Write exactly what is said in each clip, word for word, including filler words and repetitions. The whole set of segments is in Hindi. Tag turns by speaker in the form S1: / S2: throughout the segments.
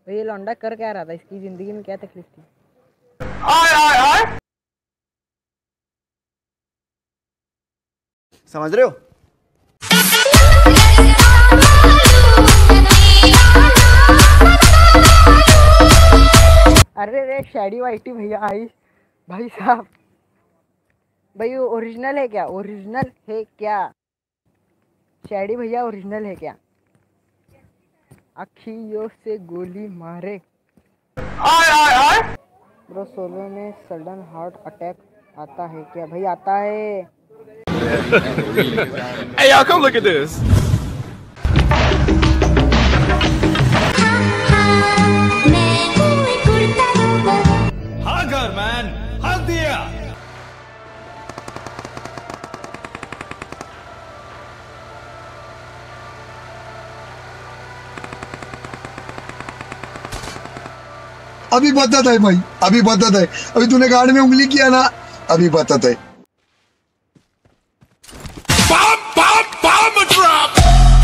S1: तो ये लौंडा कर क्या रहा था, इसकी जिंदगी में क्या तकलीफ थी?
S2: आय आय आय
S3: समझ रहे हो?
S1: अरे रे शैडी वाइटी भैया आई भाई साहब, भाई वो ओरिजिनल है क्या? ओरिजिनल है क्या? शैडी भैया ओरिजिनल है क्या? अखियों से गोली मारे।
S2: आय आय आय
S1: ब्रो सोलो में सडन हार्ट अटैक आता है क्या? भाई आता है।
S2: Hey y'all, come look at this. Hugger man, hug दिया।
S4: अभी बता है भाई, अभी बता है, अभी तूने गाड़ी में उंगली किया ना, अभी बता है।
S2: Bomb, bomb, bomb drop.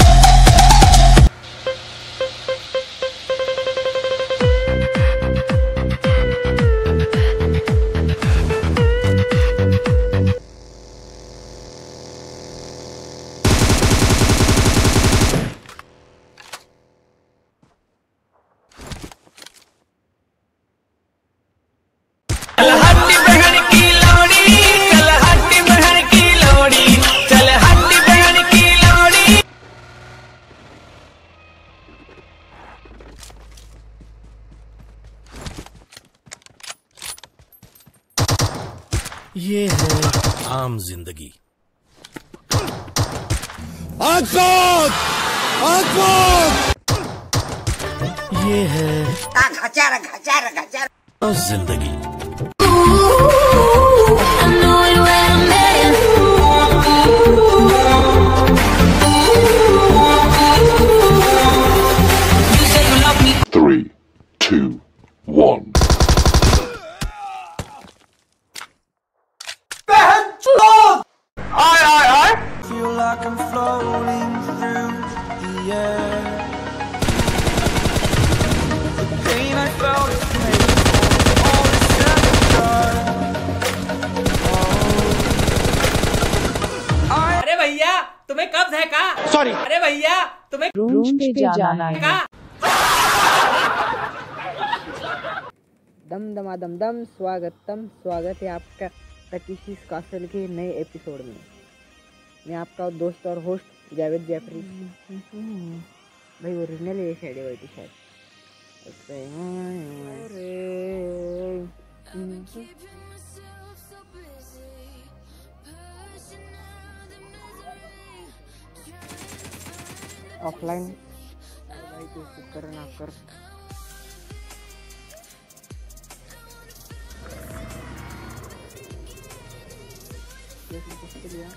S5: ये है आम जिंदगी। ये है जिंदगी।
S6: Three, two, one.
S2: आय आय आय
S7: Feel like I'm floating through the air. The pain I felt is made all this
S8: अरे भैया तुम्हें कब है का? सॉरी। अरे भैया तुम्हें
S9: रूम पे जाना है।
S8: का?
S1: दम दमा दम दम स्वागतम स्वागत है आपका तकीशीस कासल के नए एपिसोड में। मैं आपका दोस्त और होस्ट जावेद जैफरी। भाई ओरिजिनल है शैडी वाइटी शायद। ऑफलाइन भाई तू शुक्र ना कर। लिया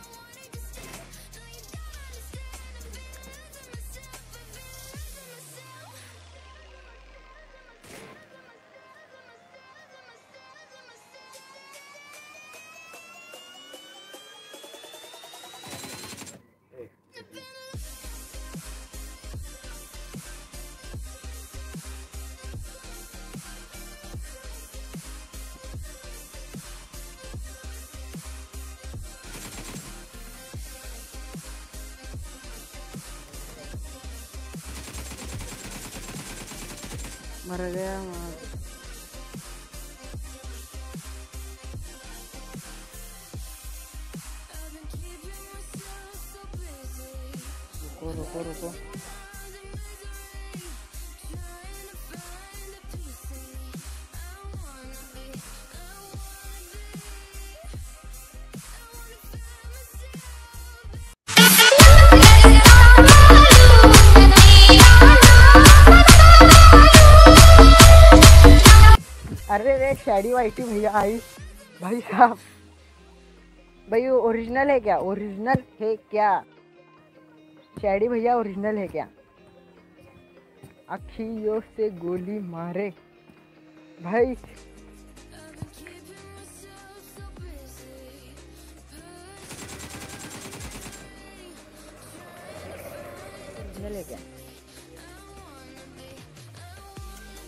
S1: मर गया मार। रुको रुको रुको अरे रे शैडी वाइटी भैया आई भाई साहब, भाई वो ओरिजिनल है क्या? ओरिजिनल है क्या? शैडी भैया ओरिजिनल है क्या? अखियों से गोली मारे भाई। ओरिजिनल है क्या?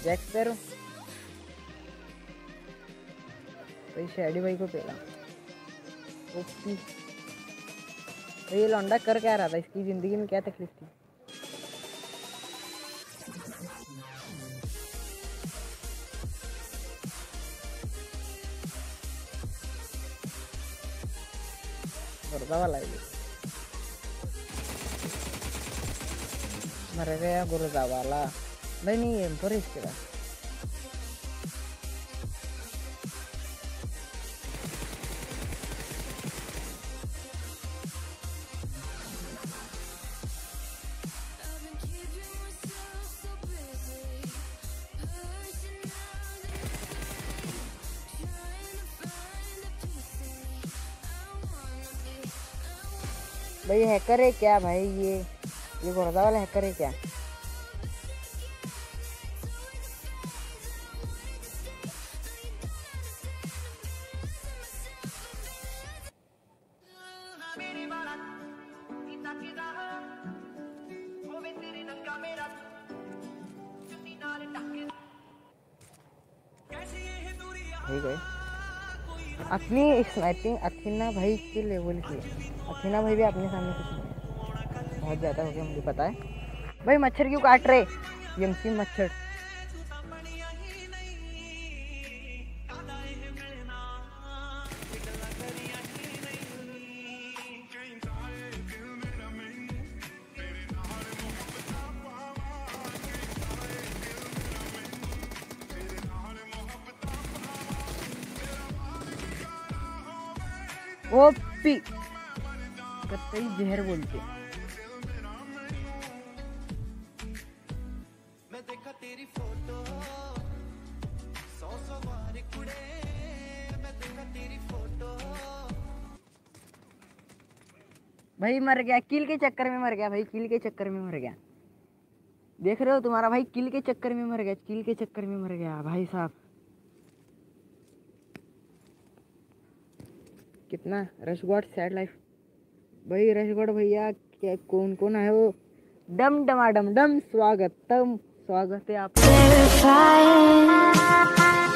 S1: जैक स्पैरो भाई शैडी भाई को पेला। ओपी ये लौंडा कर क्या रहा था, इसकी जिंदगी में क्या तकलीफ थी। गुर्दा वाला है ये, मर गया गुर्दा वाला। नहीं नहीं एम फोर इसके पास। भाई हैकर है क्या भाई, ये ये गुर्दा वाला हैकर है क्या। ठीक है अपनी स्नाइपिंग अथीना भाई के लेवल की है। अथीना भाई भी अपने सामने कुछ नहीं है, बहुत ज़्यादा हो गया मुझे पता है। भाई मच्छर क्यों काट रहे, एमसी मच्छर। ओपी कतई जहर बोलते। मैं देखा तेरी फोटो सौ सौ बार कुड़े, मैं देखा तेरी फोटो। भाई मर गया, किल के चक्कर में मर गया भाई, किल के चक्कर में मर गया। देख रहे हो तुम्हारा भाई किल के चक्कर में मर गया, किल के चक्कर में मर गया भाई साहब। कितना रश गॉड सैड लाइफ भाई। रश गॉड भैया क्या कौन कौन है वो, डम डमा डम डम स्वागतम स्वागत है आप।